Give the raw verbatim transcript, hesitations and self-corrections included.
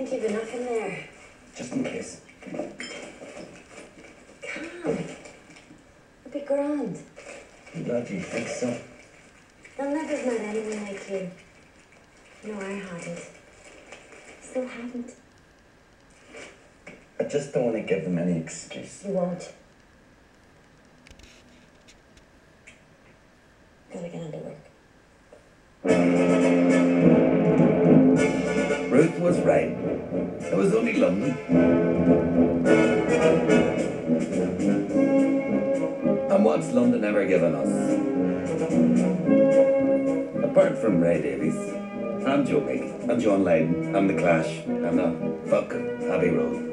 think you've been knocking there. Just in case. Come. It'll be grand. I'm glad you think so. I'll never have met anyone like you. No, I haven't. Still haven't. I just don't want to give them any excuse. You won't. Gotta get on to work. Ruth was right. It was only London. And what's London ever given us? Apart from Ray Davies, I'm Joe Meek, I'm John Lydon, I'm The Clash, I'm a fucking Abbey Road.